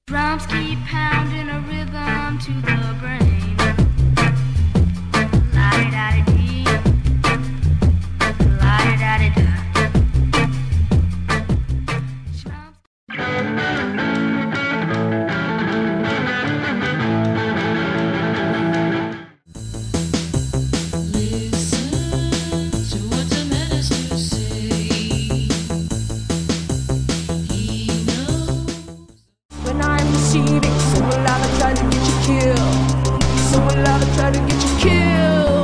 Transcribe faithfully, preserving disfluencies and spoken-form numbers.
Drums keep pounding a rhythm to the brain. La-di-da-di-dee, la-di-da-di-da. So will I try to get you killed. So will I try to get you killed.